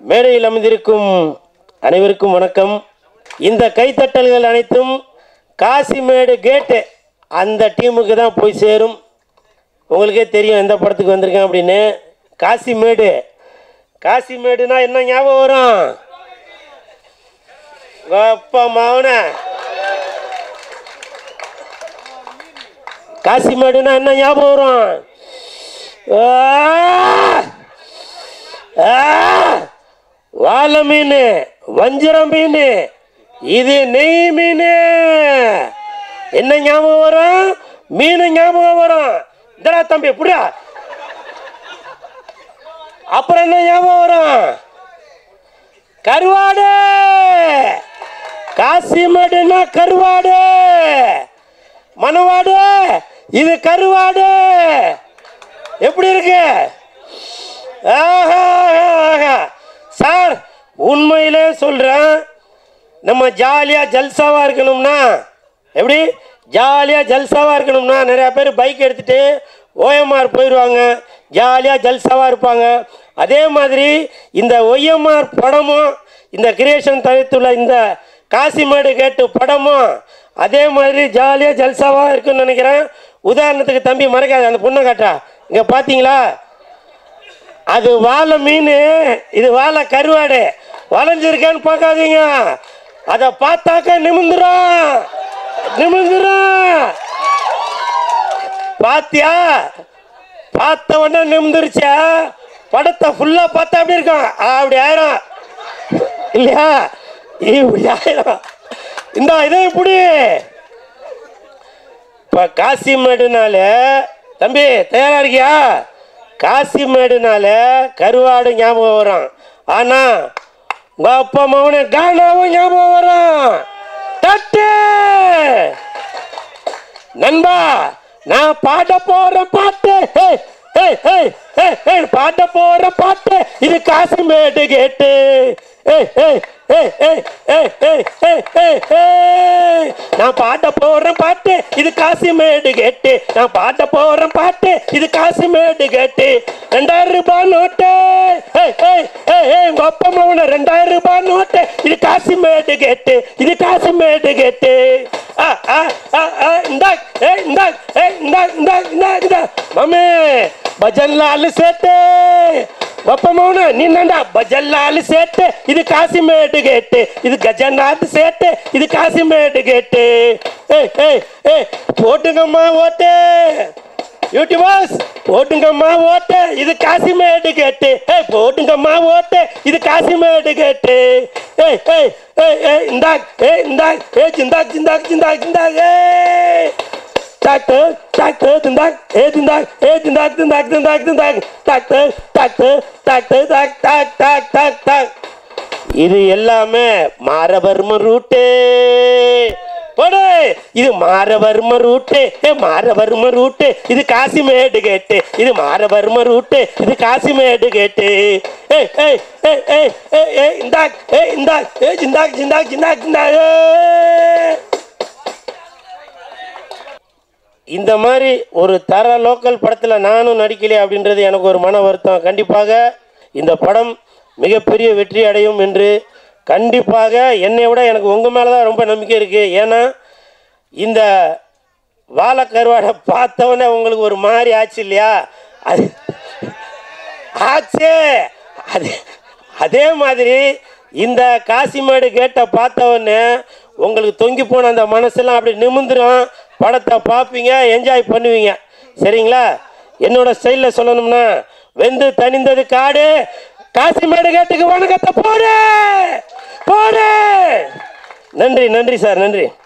மேடையில் அமர்ந்திருக்கும் அனைவருக்கும் வணக்கம். இந்த கைத்தட்டல்கள் அனைத்தும் காசிமேடு கேட்டு அந்த டீமுக்கு தான் போய் சேரும். உங்களுக்கே தெரியும் எந்த படத்துக்கு வந்திருக்கேன் அப்படின்னு. காசிமேடுனா என்ன ஞாபகம் வரும்? அப்பா மாவன காசிமேடுனா என்ன ஞாபகம் வரும்? வாழை மீன், வஞ்சிரம் மீன், இது நெய் மீன். என்ன ஞாபகம் வரும்? மீன் ஞாபகம் வரும். இதடா தம்பி புரியா? அப்புறம் என்ன ஞாபகம் வரும்? கருவாடு. காசிமேடுனா கருவாடு, மணவாடு, இது கருவாடு. எப்படி இருக்கு? சார் உண்மையிலே சொல்றேன், நம்ம ஜாலியா ஜல்சாவா இருக்கணும்னா, எப்படி ஜாலியா ஜல்சாவா இருக்கணும்னா நிறைய பேர் பைக் எடுத்துட்டு ஓஎம்ஆர் போயிடுவாங்க, ஜாலியா ஜல்சாவா இருப்பாங்க. அதே மாதிரி இந்த ஒய்எம்ஆர் படமும் இந்த கிரியேஷன் தவிர்த்துள்ள இந்த காசிமேடு கேட்டு படமும் அதே மாதிரி ஜாலியாக ஜல்சாவாக இருக்குன்னு நினைக்கிறேன். உதாரணத்துக்கு தம்பி மறைக்காது, அந்த பொண்ணை காட்டா இங்கே பார்த்தீங்களா? அது வாழை மீன், இது வாழை கருவாடு. வளைஞ்சிருக்கேன்னு பார்க்காதீங்க, அதை பார்த்தாக்க நிமிந்துரும். பாத்தியா? பார்த்த உடனே நிமிந்துருச்சா? படத்தை ஃபுல்லாக பார்த்தா அப்படி இருக்கும், அப்படி ஆயிரும் இல்லையா? இப்படி ஆயிரும். இந்த இதை இப்படி இப்போ காசிமேடுனால தம்பி தயாரா இருக்கியா? காசிமேடுனால கருவாடு ஞாபகம் வரும். ஆனா உங்க அப்பா அம்மாவனே கானாவும் ஞாபகம் வரும். தட்டு நண்பா, நான் பாட போற பாட்டு, பாட போற பாட்டு இது காசிமேடு கேட்டு. நான் பாட போறேன் பாட்டு இது காசிமேடு கேட்டு. நான் பாட போறேன் பாட்டு இது காசிமேடு கேட்டு. 2000 ரூபாய் நோட்டு, உங்க அப்பா அம்மாவுன 2000 ரூபாய் நோட்டு, இது காசிமேடு கேட்டு, இது காசிமேடு கேட்டு. மமே பஜன் லால் சேட்டு, அப்பா அம்மாவுன நீ நண்டா பஜன் லால் சேட்டு, இது காசிமேடு கேட்டு. இது கஜநாத் சேட்டு, இது காசிமேடு கேட்டு. போட்டுங்கம்மா ஓட்டு, யூடியூபர்ஸ் போட்டுங்கம்மா ஓட்டு, இது காசிமேடு கேட்டு. போட்டுங்கம்மா ஓட்டு, இது காசிமேடு கேட்டு. இந்தாக் இந்தாக் ஜிந்தாக் ஜிந்தாக் ஜிந்தாக் ஜிந்தாக் டாக்டர் டாக்டர் திந்தாக் திந்தாக் திந்தாக் திந்தாக் திந்தாக் திந்தாக் டாக்டர் டாக்டர் டாக்டர் டாக் டாக் டாக் டாக் டாக். இது எல்லாமே மாரவர்ம ரூட்டு. போடு, இது மாரவர்ம ரூட்டு, மாரவர்ம ரூட்டு, இது காசிமேடு கேட்டு. இது மாரவர்ம ரூட்டு, இது காசிமேடு கேட்டு. இந்தாக் இந்தாக் ஜிந்தாக் ஜிந்தாக் ஜிந்தாக் ஜிந்தாக். இந்த மாதிரி ஒரு தர லோக்கல் படத்தில் நானும் நடிக்கலையே அப்படின்றது எனக்கு ஒரு மன வருத்தம். கண்டிப்பாக இந்த படம் மிகப்பெரிய வெற்றி அடையும் என்று கண்டிப்பாக என்னை விட எனக்கு உங்கள் மேலே தான் ரொம்ப நம்பிக்கை இருக்குது. ஏன்னா இந்த வாழை கருவாடை பார்த்தவொடனே உங்களுக்கு ஒரு மாதிரி ஆச்சு இல்லையா? அது ஆச்சு. அதே மாதிரி இந்த காசிமேடு கேட்டை பார்த்தவொடனே உங்களுக்கு தொங்கி போன அந்த மனசெல்லாம் அப்படி நிமிந்துடும். படத்தை பார்ப்பீங்க, என்ஜாய் பண்ணுவீங்க. சரிங்களா? என்னோட ஸ்டைலில் சொல்லணும்னா, வெந்து தணிந்தது காடு, காசிமேடு கேட்டுக்கு வணக்கத்தை போடு போடு. நன்றி நன்றி சார், நன்றி.